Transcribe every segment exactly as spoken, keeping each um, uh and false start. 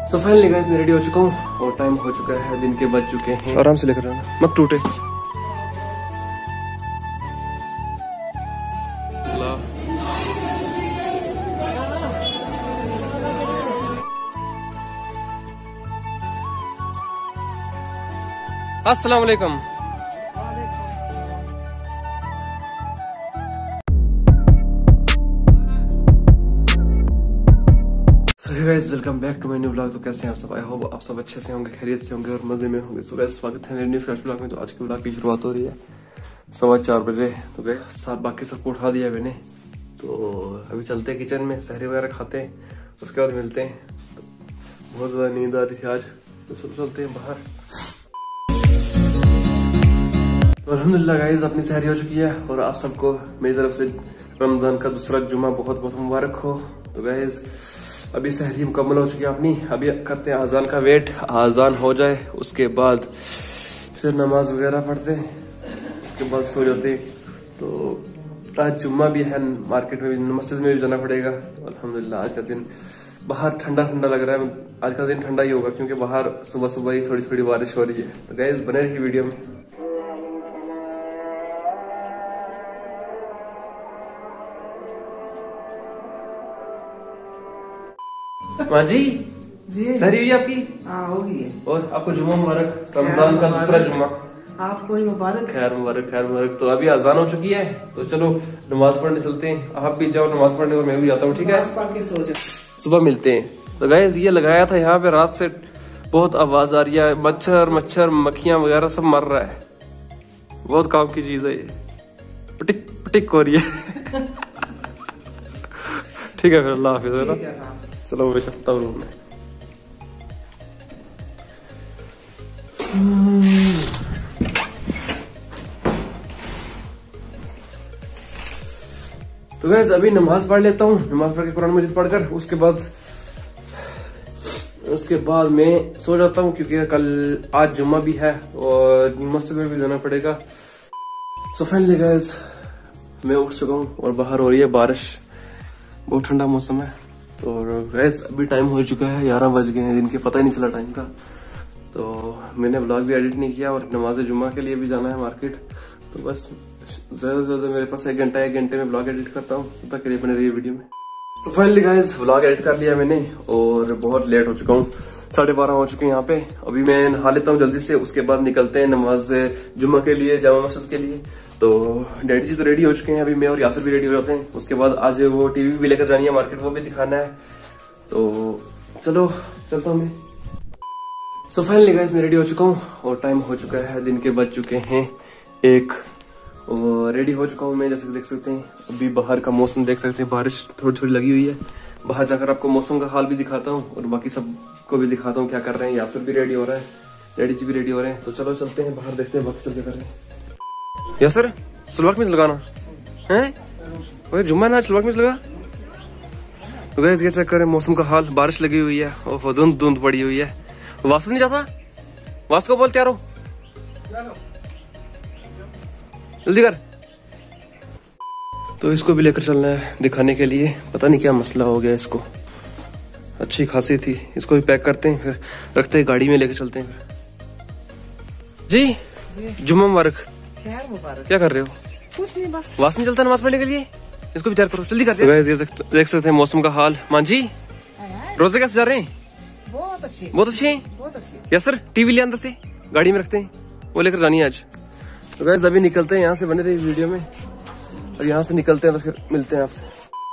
सो finally guys मैं ready हो चुका हूँ और टाइम हो चुका है, दिन के बज चुके हैं। आराम से लेकर रहना, मत टूटे। अस्सलाम वालेकुम। Guys welcome back to my new blog. तो कैसे हैं आप सब? आई होप आप सब अच्छे से होंगे, खैरियत से होंगे और मजे में होंगे। सो गाइस स्वागत है मेरे न्यू फ्रेश ब्लॉग में। तो आज के ब्लॉग की शुरुआत हो रही है सवा चार बजे। तो गाइस सब बाकी सबको उठा दिया मैंने, तो अभी चलते हैं किचन में, सहरी वगैरह खाते हैं, उसके बाद मिलते हैं। तो बहुत ज्यादा नींद आ रही थी आज, तो सब चलते हैं बाहर। तो अल्हम्दुलिल्लाह गाइस अपनी सहरी हो चुकी है और आप सबको मेरी तरफ से रमजान का दूसरा जुमा बहुत बहुत मुबारक हो। तो गाइस अभी सहरी मुकम्मल हो चुकी है अपनी, अभी करते हैं आजान का वेट। आजान हो जाए उसके बाद फिर नमाज वगैरह पढ़ते हैं, उसके बाद सो जाते हैं। तो आज जुम्मा भी है, मार्केट में भी मस्जिद में भी जाना पड़ेगा। तो अल्हम्दुलिल्लाह आज का दिन बाहर ठंडा ठंडा लग रहा है। आज का दिन ठंडा ही होगा क्योंकि बाहर सुबह सुबह ही थोड़ी थोड़ी बारिश हो रही है। तो गाइस बने रहिए वीडियो में। माँ जी जी सहरी हुई आपकी? हाँ होगी है। और आपको जुम्मा मुबारक, रमजान का दूसरा जुम्मा। आपको भी मुबारक। खैर मुबारक, खैर मुबारक। तो अभी अजान हो चुकी है, तो चलो नमाज पढ़ने चलते हैं। आप भी जाओ नमाज पढ़ने और मैं भी जाता हूँ, ठीक है? पढ़ के सो जाओ, सुबह मिलते हैं। तो गाइस ये लगाया था यहाँ पे, रात से बहुत आवाज आ रही है, मच्छर मच्छर मक्खियां वगैरह सब मर रहा है। बहुत काम की चीज है ये, पटिक पटिक हो रही है। ठीक है फिर, अल्लाह हाफिज, है ना? चलो मैं चलता हूँ रूम में। तो गाइस अभी नमाज पढ़ लेता हूँ, नमाज पढ़ के कुरान मजीद पढ़कर उसके बाद उसके बाद मैं सो जाता हूँ क्योंकि कल आज जुम्मा भी है और मस्जिद में भी जाना पड़ेगा। सो फाइनली गाइस मैं उठ चुका हूँ और बाहर हो रही है बारिश, बहुत ठंडा मौसम है। और गाइस अभी टाइम हो चुका है, ग्यारह बज गए हैं दिन के, पता ही नहीं चला टाइम का। तो मैंने व्लॉग भी एडिट नहीं किया और नमाज जुम्मा के लिए भी जाना है मार्केट। तो बस ज्यादा से ज्यादा मेरे पास एक घंटा एक घंटे में व्लॉग एडिट करता हूँ, तब तक के लिए बने रहिए वीडियो में। तो फाइनली गाइस व्लॉग एडिट कर लिया मैंने और बहुत लेट हो चुका हूँ, साढ़े बारह हो चुके हैं यहाँ पे। अभी मैं नहा लेता हूँ जल्दी से, उसके बाद निकलते हैं नमाज जुम्मा के लिए, जामा मस्जिद के लिए। तो डैडी जी तो रेडी हो चुके हैं, अभी मैं और यासर भी रेडी हो जाते हैं। उसके बाद आज वो टीवी भी लेकर जानी है मार्केट, वो भी दिखाना है। तो चलो चलता हूँ मैं। सो फाइनली गाइस मैं रेडी हो चुका हूँ और टाइम हो चुका है, दिन के बज चुके हैं एक, और रेडी हो चुका हूँ मैं। जैसे देख सकते हैं अभी बाहर का मौसम देख सकते हैं, बारिश थोड़ी थोड़ी लगी हुई है। बाहर जाकर आपको मौसम का हाल भी दिखाता हूँ और बाकी सबको भी दिखाता हूँ क्या कर रहे हैं। यासर भी रेडी हो रहा है, डैडी जी भी रेडी हो रहे हैं। तो चलो चलते हैं बाहर, देखते हैं बाकी सब क्या कर रहे हैं। यासर सलवार कमीज लगाना है, जुम्मा ना सलवार कमीज लगा। तो गाइस ये चेक करें मौसम का हाल, बारिश लगी हुई है और धुंध धुंध पड़ी हुई है। वास्तव नहीं जाता, वास्तव को बोल तैयार हो, जल्दी कर। तो इसको भी लेकर चलना है दिखाने के लिए, पता नहीं क्या मसला हो गया इसको, अच्छी खासी थी। इसको भी पैक करते हैं, फिर रखते हैं गाड़ी में, लेकर चलते हैं फिर। जी, जी। जुम्मा मुबारक। क्या कर रहे हो? कुछ नहीं, बस वास नहीं चलता नमाज पढ़ने के लिए, इसको भी तैयार करो, जल्दी करते हैं। तो देख सकते हैं मौसम का हाल। मां जी रोजे कैसे जा रहे हैं? बहुत अच्छे, बहुत अच्छे हैं, बहुत अच्छे। यस टीवी ले अंदर से, गाड़ी में रखते हैं, वो लेकर जानी है आज। तो गाइस अभी निकलते हैं यहाँ से, बने रही वीडियो में। और यहाँ से निकलते हैं तो फिर मिलते हैं आपसे।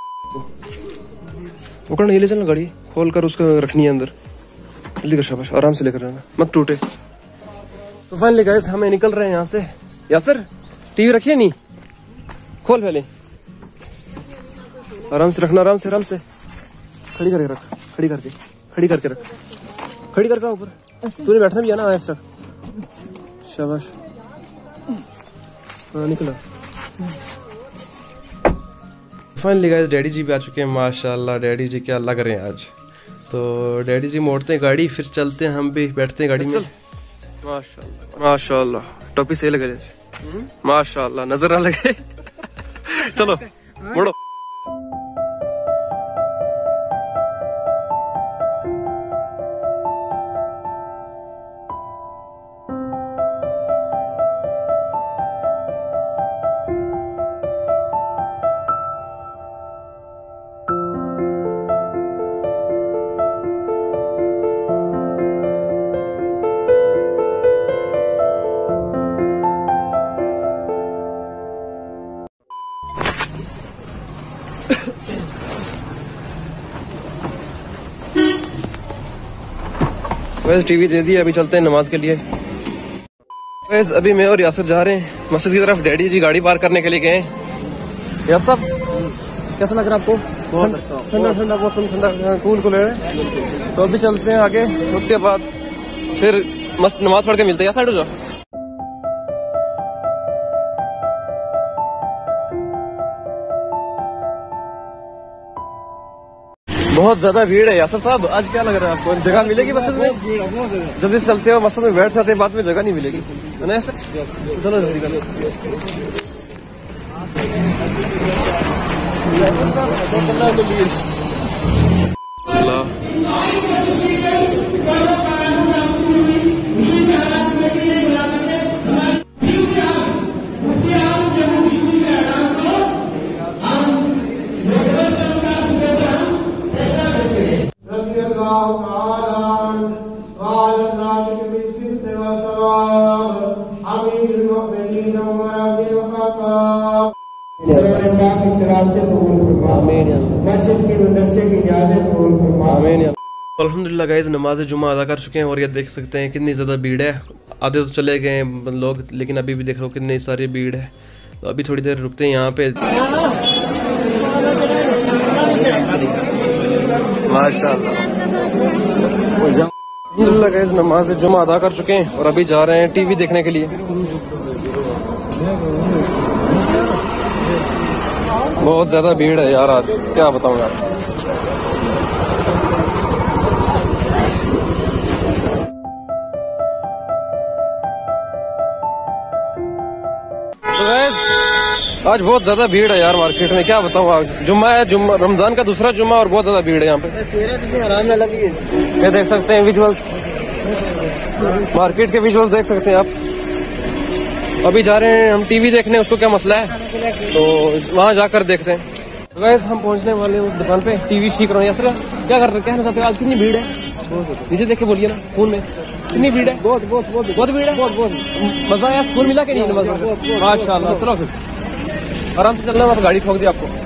पकड़ नहीं, ले चलना, गाड़ी खोल कर उसको रखनी है अंदर, जल्दी कर, शाबाश, आराम से लेकर जाना, मत टूटे। तो फाइनली गाइस हमें निकल रहे हैं यहाँ से। यासर टीवी रखिए, नहीं खोल, पहले आराम से रखना, आराम से आराम से, खड़ी करके रख, खड़ी करके खड़ी करके रख, खड़ी करके ऊपर, तूने बैठना भी है ना, ऐसा शाबाश। हाँ निकला। फाइनली गाइस डैडी जी भी आ चुके हैं, माशाल्लाह डैडी जी क्या लग रहे हैं आज। तो डैडी जी मोड़ते हैं गाड़ी, फिर चलते हैं, हम भी बैठते हैं गाड़ी में। माशाल्लाह माशाल्लाह, टोपी सही लगे, माशाल्लाह नजर ना लगे। चलो मोड़ो। वैसे टीवी दे दी, अभी चलते हैं नमाज के लिए। वैसे अभी मैं और यासर जा रहे हैं मस्जिद की तरफ। डैडी जी गाड़ी पार्क करने के लिए गए। यासर कैसा लग रहा है आपको? ठंडा ठंडा मौसम, ठंडा कूल कूल है। तो अभी चलते हैं आगे, उसके बाद फिर मस्त नमाज पढ़ के मिलते हैं। साइड हो जाओ। बहुत ज्यादा भीड़ है यासर साहब, आज क्या लग रहा है आपको? जगह मिलेगी मस्जिद में? जल्दी से चलते हो, मस्जिद में बैठ जाते हैं, बाद में जगह नहीं मिलेगी, है ना यासर? चलो जल्दी करो। अल्हम्दुलिल्लाह गाइस, नमाज जुमा अदा कर चुके हैं और ये देख सकते हैं कितनी ज़्यादा भीड़ है। आधे तो चले गए हैं लोग, लेकिन अभी भी देख लो कितनी सारी भीड़ है। तो अभी थोड़ी देर रुकते हैं यहाँ पे। माशाल्लाह अल्हम्दुलिल्लाह गाइस, नमाज जुमा अदा कर चुके हैं और अभी जा रहे हैं टीवी देखने के लिए। बहुत ज्यादा भीड़ है यार, आज क्या बताऊं यार। तो आज बहुत ज्यादा भीड़ है यार मार्केट में, क्या बताऊं। आज जुम्मा है, जुम्मा रमजान का दूसरा जुम्मा, और बहुत ज्यादा भीड़ है यहाँ पे। आराम में लगी है, ये देख सकते हैं विजुअल्स, मार्केट के विजुअल्स देख सकते हैं आप। अभी जा रहे हैं हम टीवी देखने, उसको क्या मसला है तो वहाँ जाकर देखते हैं। वैसे हम पहुँचने वाले हैं उस दुकान पे, टीवी ठीक रहा हूँ। यासर क्या कर रहे, कहना चाहते हो? आज कितनी भीड़ है? नीचे देख के बोलिए ना, फोन में कितनी भीड़ है? बहुत बहुत बहुत बहुत भीड़ है। बहुत बहुत मजा आया, स्कूल मिला के नहीं नमाज? माशाल्लाह। चलो फिर आराम से चलना, मैं गाड़ी ठोक दी आपको।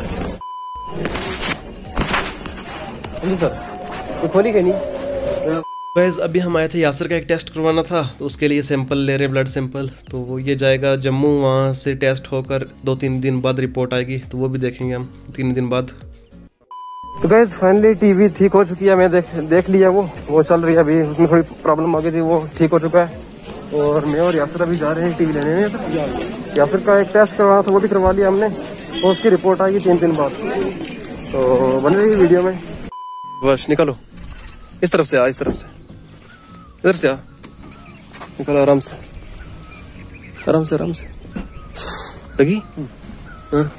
जी सर, तो खोली के नहीं। वैसे अभी हम आए थे, यासर का एक टेस्ट करवाना था, तो उसके लिए सैंपल ले रहे हैं, ब्लड सैंपल। तो वो ये जाएगा जम्मू, वहाँ से टेस्ट होकर दो तीन दिन बाद रिपोर्ट आएगी, तो वो भी देखेंगे हम तीन दिन बाद। तो गाइस फाइनली टीवी ठीक हो चुकी है, मैं देख देख लिया, वो वो चल रही है अभी। उसमें थोड़ी प्रॉब्लम आ गई थी, वो ठीक हो चुका है। और मैं और यासर अभी जा रहे हैं टीवी लेने। यासर का एक टेस्ट करवाना था, वो भी करवा लिया हमने, और उसकी रिपोर्ट आएगी तीन दिन बाद। तो बन रही वीडियो में। बस निकलो, इस तरफ से आ, इस तरफ से, इधर से आ, निकलो आराम से, आराम से, आराम से। लगी? हाँ,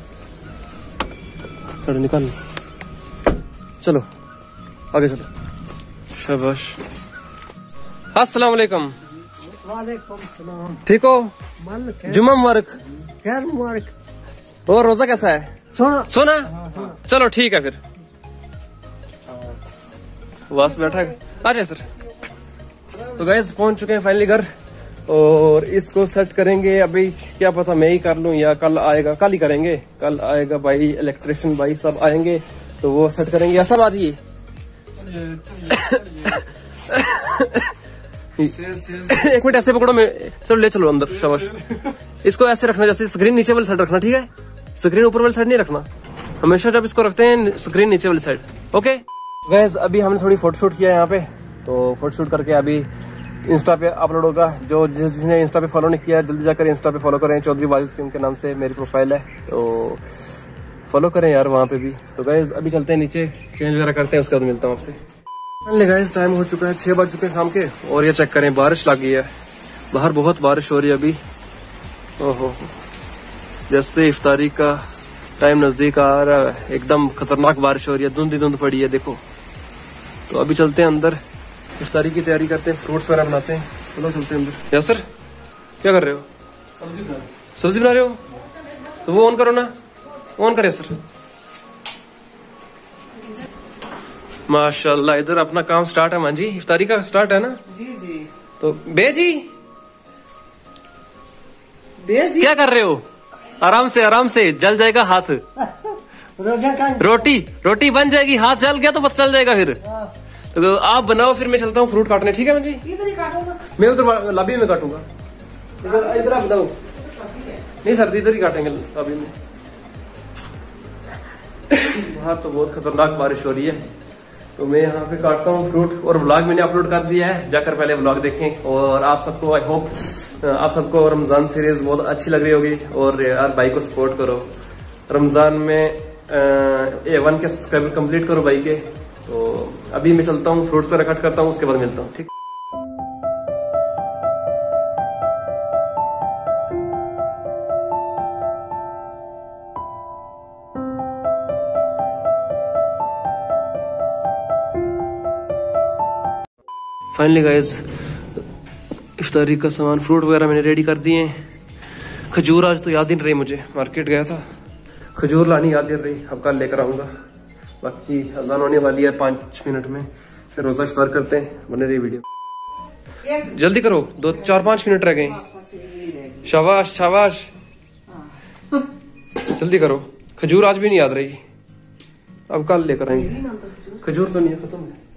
चलो निकाल, चलो आगे चलो। शाबाश। अस्सलाम वालेकुम। ठीक हो? जुम्मा मुबारक। खैर मुबारक। और रोजा कैसा है? सोना सोना। चलो ठीक है फिर, बस बैठा आ जाए सर। तो गाइस पहुंच चुके हैं फाइनली घर, और इसको सेट करेंगे। अभी क्या पता मैं ही कर लूं या कल आएगा, कल ही करेंगे। कल आएगा भाई, इलेक्ट्रिशियन भाई सब आएंगे, तो वो सेट करेंगे। या सब आ जाइए। एक मिनट ऐसे पकड़ो, मैं चलो ले चलो अंदर। शाबाश। इसको ऐसे रखना जैसे स्क्रीन नीचे वाली साइड रखना, ठीक है? स्क्रीन ऊपर वाली साइड नहीं रखना, हमेशा जब इसको रखते हैं स्क्रीन नीचे वाली साइड। ओके गाइस, अभी हमने थोड़ी फोटोशूट किया है यहाँ पे, तो फोटोशूट करके अभी इंस्टा पे अपलोड होगा। जो जिस जिसने इंस्टा पे फॉलो नहीं किया, जल्दी जाकर इंस्टा पे फॉलो करें। चौधरी वाजिद उनके नाम से मेरी प्रोफाइल है, तो फॉलो करें यार वहाँ पे भी। तो गाइस अभी चलते हैं नीचे, चेंज वगैरह करते हैं, उसके बाद मिलता हूँ आपसे। गाइस टाइम हो चुका है, छह बज चुके हैं शाम के, और ये चेक करें बारिश लग गई है बाहर, बहुत बारिश हो रही है अभी। ओहो, जैसे इफ्तारी का टाइम नजदीक आ रहा है, एकदम खतरनाक बारिश हो रही है, धुंध ही धुंध पड़ी है देखो। तो अभी चलते हैं अंदर, इफ्तारी की तैयारी करते हैं, फ्रूट्स वगैरह बनाते हैं। चलो चलते हैं अंदर। यासर क्या कर रहे हो? सब्जी बना सब्जी बना रहे हो? तो वो ऑन करो ना, ऑन करे सर। माशाल्लाह, इधर अपना काम स्टार्ट है। मांझी इफ्तारी का स्टार्ट है ना? जी जी। तो बेजी बेजी क्या कर रहे हो? आराम से, आराम से, जल जाएगा हाथ। रोटी रोटी बन जाएगी, हाथ जल गया तो बस चल जाएगा फिर। तो आप बनाओ, फिर मैं चलता हूँ फ्रूट काटने। ठीक है मंजी? इधर ही काटूंगा मैं उधर लॉबी में काटूंगा। इधर इधर आप बनाओ। नहीं सर्दी, इधर ही काटेंगे लॉबी में। बाहर तो बहुत खतरनाक बारिश हो रही है, तो मैं यहाँ पे काटता हूँ फ्रूट। और व्लॉग मैंने अपलोड कर दिया है, जाकर पहले व्लॉग देखें। और आप सबको आई होप आप सबको रमजान सीरीज बहुत अच्छी लग रही होगी। और यार भाई को सपोर्ट करो, रमजान में a one K subscriber complete करो भाई के। तो अभी मैं चलता हूँ, फ्रूट्स पर कट करता हूँ, उसके बाद मिलता हूँ। ठीक। फाइनली गाइस, इफ्तारी का सामान फ्रूट वगैरह मैंने रेडी कर दिए हैं। खजूर आज तो याद ही नहीं रही मुझे, मार्केट गया था, खजूर लानी याद ही नहीं रही, अब कल लेकर आऊंगा। बाकी अजान होने वाली है पाँच मिनट में, फिर रोजा इफ्तार करते हैं। बने रही वीडियो, जल्दी करो, दो चार पाँच मिनट रह गए। शाबाश शाबाश, जल्दी करो। खजूर आज भी नहीं याद रही, अब कल लेकर आएंगे। खजूर तो नहीं है, खत्म है।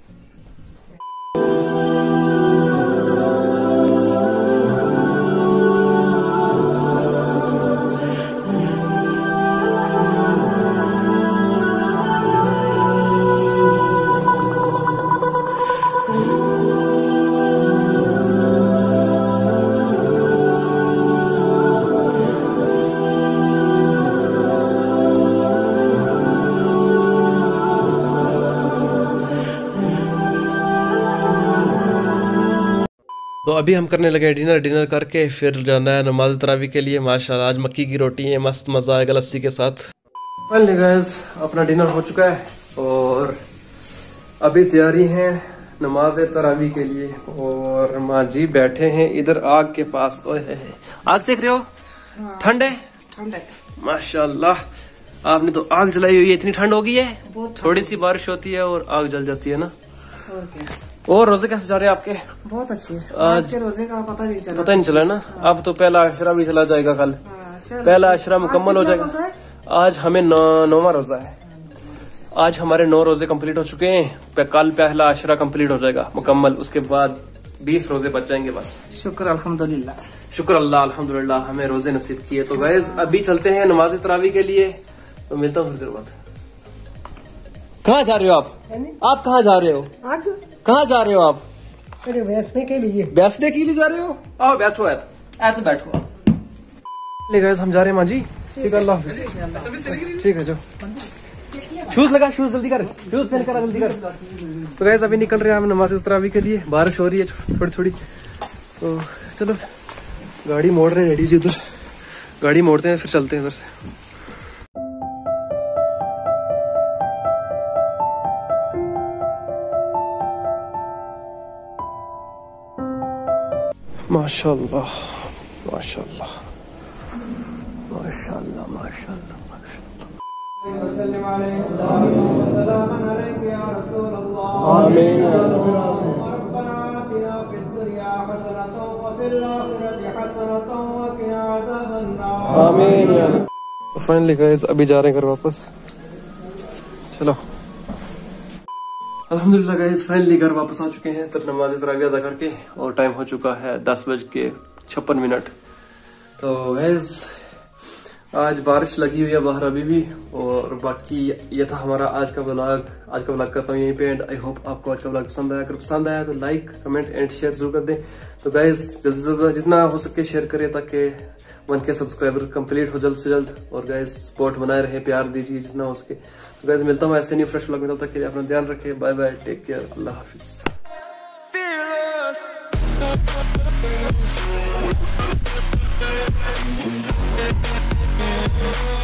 तो अभी हम करने लगे डिनर। डिनर करके फिर जाना है नमाज तरावी के लिए। माशाल्लाह आज मक्की की रोटी है, मस्त मजा आएगा लस्सी के साथ। फाइनली गाइस, अपना डिनर हो चुका है और अभी तैयारी है नमाज तरावी के लिए। और माँ जी बैठे हैं इधर आग के पास। ओए आग सेक रहे हो? ठंड है? ठंड है माशाल्लाह, आपने तो आग जलाई हुई है। इतनी ठंड हो गई है? थोड़ी सी बारिश होती है और आग जल जाती है ना। और क्या? और रोजे कैसे जा रहे हैं आपके? बहुत अच्छी है। आज के रोजे का पता नहीं चला। पता नहीं चला ना। अब तो पहला अशरा भी चला जाएगा कल। पहला अशरा मुकम्मल हो जाएगा। आज हमें नौवा रोजा है। आज हमारे नौ रोजे कंप्लीट हो चुके हैं। कल पहला अशरा कंप्लीट हो जाएगा मुकम्मल, उसके बाद बीस रोजे बच जाएंगे बस। शुक्र अल्हम्दुलिल्लाह, शुक्र अल्लाह अल्हम्दुलिल्लाह हमें रोजे नसीब किए। तो गाइस अभी चलते हैं नमाज तरावी के लिए, तो मिलता हूँ थोड़ी देर बाद। कहाँ जा रहे हो आप? आप कहाँ जा रहे हो? आग कहाँ जा रहे हो आप? अरे बैठने के लिए। बैठने के लिए जा रहे हो? आओ बैठो, ऐत ऐत बैठो। ले गाइस हम जा रहे हैं माँ जी। ठीक है, अल्लाह हाफिज़। ठीक है, जो शूज लगा, शूज जल्दी कर, शूज पहन कर जल्दी कर। तो गाइस अभी निकल रहे हैं हम नमाज तरावी के लिए। बारिश हो रही है थोड़ी थोड़ी, तो चलो गाड़ी मोड़ रहे हैं रेडी जी। उधर गाड़ी मोड़ते हैं, फिर चलते हैं उधर से। माशाल्लाह माशाल्लाह माशाल्लाह माशाल्लाह आमीन। आमीन। फाइनली गाइस अभी जा रहे हैं घर वापस। चलो अल्हम्दुलिल्लाह गाइस, फाइनली घर वापस आ चुके हैं तब नमाज तरावी अदा करके। और टाइम हो चुका है दस बज के छप्पन मिनट। तो गाइस आज बारिश लगी हुई है बाहर अभी भी। और बाकी ये था हमारा आज का व्लॉग। आज का व्लॉग करता हूँ यहीं पे एंड। आई होप आपको आज का व्लॉग पसंद आया। अगर पसंद आया तो लाइक कमेंट एंड शेयर जरूर कर दें। तो गाइस जल्दी से जल्दी जितना हो सके शेयर करें ताकि वन के सब्सक्राइबर कंप्लीट हो जल्द से जल्द। और गाइस सपोर्ट बनाए रहे, प्यार दीजिए जितना हो सके। तो गाइस मिलता हूँ ऐसे नहीं फ्रेश व्लॉग में, तब तक के लिए अपना ध्यान रखें। बाय बाय, टेक केयर, अल्लाह हाफिज।